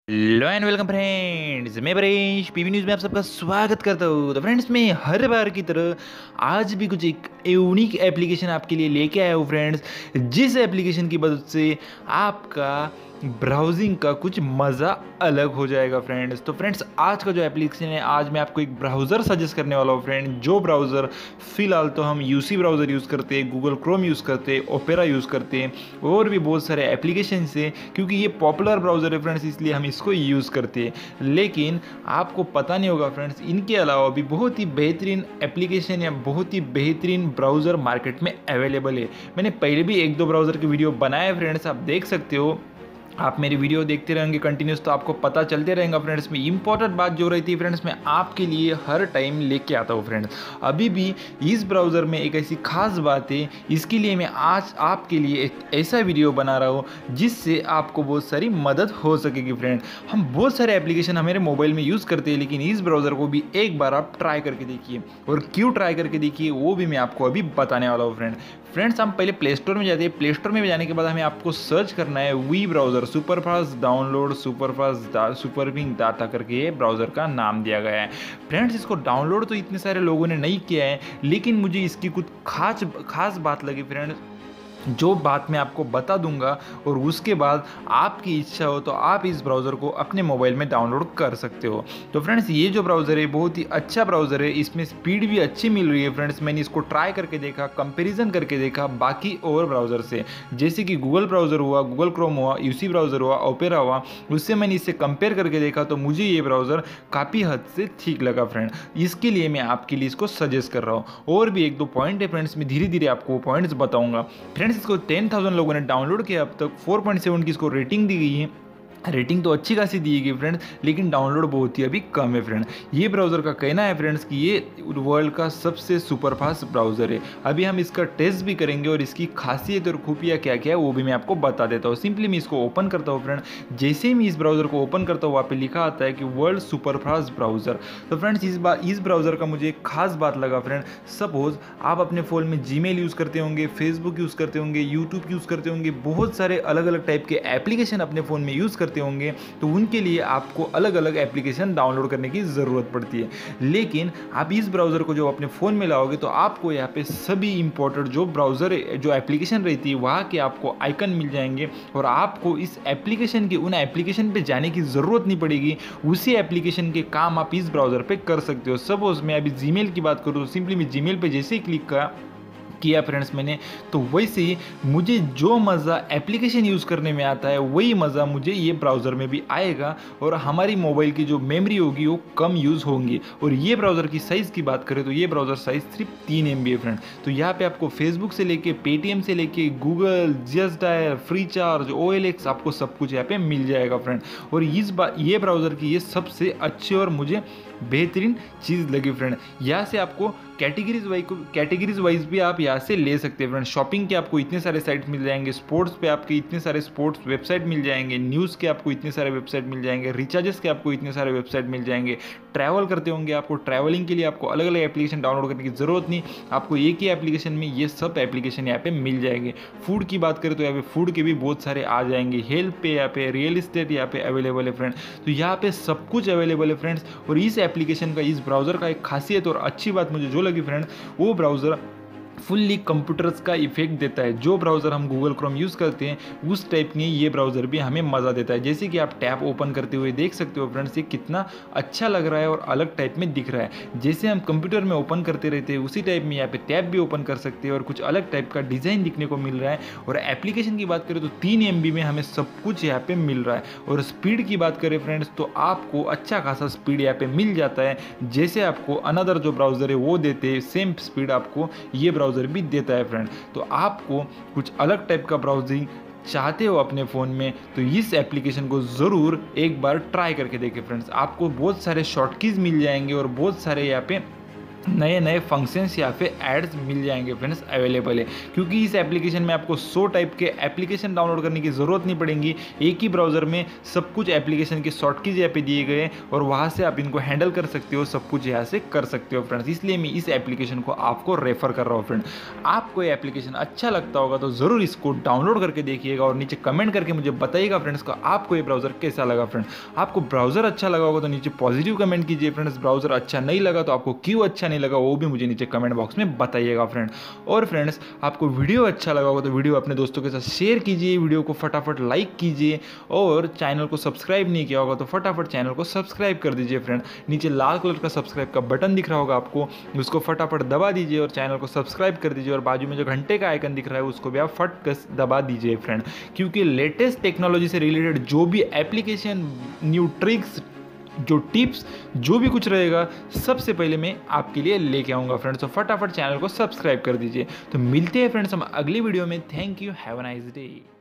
Hello and welcome friends, मैं Paresh PV news में आप सबका स्वागत करता हूँ। तो फ्रेंड्स, मैं हर बार की तरह आज भी कुछ एक यूनिक एप्लीकेशन आपके लिए लेके आया हूँ फ्रेंड्स, जिस एप्लीकेशन की मदद से आपका ब्राउजिंग का कुछ मज़ा अलग हो जाएगा फ्रेंड्स। तो फ्रेंड्स, आज का जो एप्लीकेशन है, आज मैं आपको एक ब्राउज़र सजेस्ट करने वाला हूँ फ्रेंड। जो ब्राउज़र फ़िलहाल तो हम यूसी ब्राउज़र यूज़ करते हैं, गूगल क्रोम यूज़ करते हैं, ओपेरा यूज़ करते हैं और भी बहुत सारे एप्लीकेशन से, क्योंकि ये पॉपुलर ब्राउज़र है फ्रेंड्स, इसलिए हम इसको यूज़ करते हैं। लेकिन आपको पता नहीं होगा फ्रेंड्स, इनके अलावा भी बहुत ही बेहतरीन एप्लीकेशन या बहुत ही बेहतरीन ब्राउज़र मार्केट में अवेलेबल है। मैंने पहले भी एक दो ब्राउज़र के वीडियो बनाए फ्रेंड्स, आप देख सकते हो। आप मेरी वीडियो देखते रहेंगे कंटिन्यूस तो आपको पता चलते रहेगा फ्रेंड्स। में इंपॉर्टेंट बात जो रहती है फ्रेंड्स, मैं आपके लिए हर टाइम लेके आता हूँ फ्रेंड्स। अभी भी इस ब्राउज़र में एक ऐसी खास बात है, इसके लिए मैं आज आपके लिए एक ऐसा वीडियो बना रहा हूँ जिससे आपको बहुत सारी मदद हो सकेगी फ्रेंड। हम बहुत सारे एप्लीकेशन हमारे मोबाइल में यूज़ करते हैं, लेकिन इस ब्राउज़र को भी एक बार आप ट्राई करके देखिए, और क्यों ट्राई करके देखिए वो भी मैं आपको अभी बताने वाला हूँ फ्रेंड्स। हम पहले प्ले स्टोर में जाते हैं। प्ले स्टोर में जाने के बाद हमें आपको सर्च करना है वी ब्राउज़र सुपरफास्ट डाउनलोड सुपरफिंग डाटा करके ये ब्राउज़र का नाम दिया गया है फ्रेंड्स। इसको डाउनलोड तो इतने सारे लोगों ने नहीं किया है, लेकिन मुझे इसकी कुछ खास बात लगी फ्रेंड्स, जो बात मैं आपको बता दूंगा, और उसके बाद आपकी इच्छा हो तो आप इस ब्राउज़र को अपने मोबाइल में डाउनलोड कर सकते हो। तो फ्रेंड्स, ये जो ब्राउज़र है बहुत ही अच्छा ब्राउज़र है, इसमें स्पीड भी अच्छी मिल रही है फ्रेंड्स। मैंने इसको ट्राई करके देखा, कंपैरिजन करके देखा बाकी और ब्राउज़र से, जैसे कि गूगल ब्राउज़र हुआ, गूगल क्रोम हुआ, यूसी ब्राउज़र हुआ, ओपेरा हुआ, उससे मैंने इससे कंपेयर करके देखा तो मुझे ये ब्राउज़र काफ़ी हद से ठीक लगा फ्रेंड। इसके लिए मैं आपके लिए इसको सजेस्ट कर रहा हूँ। और भी एक दो पॉइंट है फ्रेंड्स, मैं धीरे धीरे आपको पॉइंट्स बताऊँगा फ्रेंड्स। इसको 10,000 लोगों ने डाउनलोड किया, अब तक 4.7 की इसको रेटिंग दी गई है। रेटिंग तो अच्छी खासी दी गई फ्रेंड्स, लेकिन डाउनलोड बहुत ही अभी कम है फ्रेंड। ये ब्राउज़र का कहना है फ्रेंड्स कि ये वर्ल्ड का सबसे सुपरफास्ट ब्राउज़र है। अभी हम इसका टेस्ट भी करेंगे और इसकी खासियत और खूबियाँ क्या क्या है वो भी मैं आपको बता देता हूँ। सिंपली मैं इसको ओपन करता हूँ फ्रेंड। जैसे ही मैं इस ब्राउज़र को ओपन करता हूँ, वहाँ पे लिखा आता है कि वर्ल्ड सुपरफास्ट ब्राउज़र। तो फ्रेंड्स, इस ब्राउज़र का मुझे एक खास बात लगा फ्रेंड। सपोज आप अपने फ़ोन में जीमेल यूज़ करते होंगे, फेसबुक यूज़ करते होंगे, यूट्यूब यूज़ करते होंगे, बहुत सारे अलग अलग टाइप के एप्लीकेशन अपने फ़ोन में यूज़ करते होंगे, तो उनके लिए आपको अलग अलग एप्लीकेशन डाउनलोड करने की ज़रूरत पड़ती है। लेकिन आप इस ब्राउज़र को जो अपने फ़ोन में लाओगे तो आपको यहाँ पे सभी इंपॉर्टेंट जो ब्राउज़र जो एप्लीकेशन रहती है वहाँ के आपको आइकन मिल जाएंगे, और आपको इस एप्लीकेशन के उन एप्लीकेशन पे जाने की ज़रूरत नहीं पड़ेगी। उसी एप्लीकेशन के काम आप इस ब्राउज़र पे कर सकते हो। सपोज मैं अभी जीमेल की बात करूँ तो सिंपली मैं जीमेल पे जैसे ही क्लिक किया फ्रेंड्स मैंने, तो वैसे ही मुझे जो मज़ा एप्लीकेशन यूज़ करने में आता है वही मज़ा मुझे ये ब्राउज़र में भी आएगा, और हमारी मोबाइल की जो मेमोरी होगी वो कम यूज़ होंगी। और ये ब्राउज़र की साइज़ की बात करें तो ये ब्राउज़र साइज़ सिर्फ 3 MB है फ्रेंड। तो यहाँ पे आपको फेसबुक से लेके पेटीएम से लेके Google, just dial, free charge, OLX, आपको सब कुछ यहाँ पे मिल जाएगा फ्रेंड। और ये ब्राउज़र की ये सबसे अच्छी और मुझे बेहतरीन चीज़ लगी फ्रेंड। यहाँ से आपको कैटेगरीज वाइज भी आप यहाँ से ले सकते हैं फ्रेंड। शॉपिंग के आपको इतने सारे साइट्स मिल जाएंगे, स्पोर्ट्स पे आपके इतने सारे स्पोर्ट्स वेबसाइट मिल जाएंगे, न्यूज़ के आपको इतने सारे वेबसाइट मिल जाएंगे, रिचार्जेस के आपको इतने सारे वेबसाइट मिल जाएंगे। ट्रैवल करते होंगे, आपको ट्रैवलिंग के लिए आपको अलग अलग एप्लीकेशन डाउनलोड करने की ज़रूरत नहीं, आपको एक ही एप्लीकेशन में ये सब एप्लीकेशन यहाँ पे मिल जाएंगे। फूड की बात करें तो यहाँ पे फूड के भी बहुत सारे आ जाएंगे। हेल्थ पे यहाँ पे, रियल इस्टेट यहाँ पे अवेलेबल है फ्रेंड। तो यहाँ पे सब कुछ अवेलेबल है फ्रेंड्स। और इस एप्लीकेशन का, इस ब्राउज़र का एक खासियत और अच्छी बात मुझे जो लगी फ्रेंड, वो ब्राउज़र फुल्ली कंप्यूटर्स का इफेक्ट देता है। जो ब्राउज़र हम गूगल क्रोम यूज़ करते हैं उस टाइप में ये ब्राउज़र भी हमें मज़ा देता है। जैसे कि आप टैब ओपन करते हुए देख सकते हो फ्रेंड्स, ये कितना अच्छा लग रहा है और अलग टाइप में दिख रहा है। जैसे हम कंप्यूटर में ओपन करते रहते हैं उसी टाइप में यहाँ पे टैब भी ओपन कर सकते हैं, और कुछ अलग टाइप का डिज़ाइन दिखने को मिल रहा है। और एप्लीकेशन की बात करें तो 3 MB में हमें सब कुछ यहाँ पे मिल रहा है। और स्पीड की बात करें फ्रेंड्स तो आपको अच्छा खासा स्पीड यहाँ पे मिल जाता है, जैसे आपको अनदर जो ब्राउज़र है वो देते हैं सेम स्पीड आपको ये ब्राउज़र भी देता है फ्रेंड। तो आपको कुछ अलग टाइप का ब्राउजिंग चाहते हो अपने फ़ोन में तो इस एप्लीकेशन को ज़रूर एक बार ट्राई करके देखें फ्रेंड्स। आपको बहुत सारे शॉर्टकीज मिल जाएंगे और बहुत सारे यहाँ पे नए नए फंक्शंस या फिर एड्स मिल जाएंगे फ्रेंड्स, अवेलेबल है। क्योंकि इस एप्लीकेशन में आपको 100 टाइप के एप्लीकेशन डाउनलोड करने की ज़रूरत नहीं पड़ेगी। एक ही ब्राउज़र में सब कुछ एप्लीकेशन के शॉर्टकीज यहाँ पे दिए गए और वहाँ से आप इनको हैंडल कर सकते हो, सब कुछ यहाँ से कर सकते हो फ्रेंड्स। इसलिए मैं इस एप्लीकेशन को आपको रेफर कर रहा हूँ फ्रेंड। आपको ये एप्लीकेशन अच्छा लगता होगा तो ज़रूर इसको डाउनलोड करके देखिएगा और नीचे कमेंट करके मुझे बताइएगा फ्रेंड्स को आपको ये ब्राउज़र कैसा लगा फ्रेंड। आपको ब्राउज़र अच्छा लगा होगा तो नीचे पॉजिटिव कमेंट कीजिए फ्रेंड्स। ब्राउज़र अच्छा नहीं लगा तो आपको क्यों अच्छा नहीं लगा वो भी मुझे नीचे कमेंट बॉक्स में बताइएगा फ्रेंड। और फ्रेंड्स आपको वीडियो अच्छा लगा होगा तो वीडियो अपने दोस्तों के साथ शेयर कीजिए, वीडियो को फटाफट लाइक कीजिए और चैनल को सब्सक्राइब नहीं किया होगा तो फटाफट चैनल को सब्सक्राइब कर दीजिए फ्रेंड। नीचे लाल कलर का सब्सक्राइब का बटन दिख रहा होगा आपको, उसको फटाफट दबा दीजिए और चैनल को सब्सक्राइब कर दीजिए और बाजू में जो घंटे का आइकन दिख रहा है उसको भी आप फट कर दबा दीजिए फ्रेंड। क्योंकि लेटेस्ट टेक्नोलॉजी से रिलेटेड जो भी एप्लीकेशन, न्यू ट्रिक्स, जो टिप्स, जो भी कुछ रहेगा सबसे पहले मैं आपके लिए लेके आऊँगा फ्रेंड्स। तो फटाफट चैनल को सब्सक्राइब कर दीजिए। तो मिलते हैं फ्रेंड्स हम अगली वीडियो में। Thank you, have a nice day.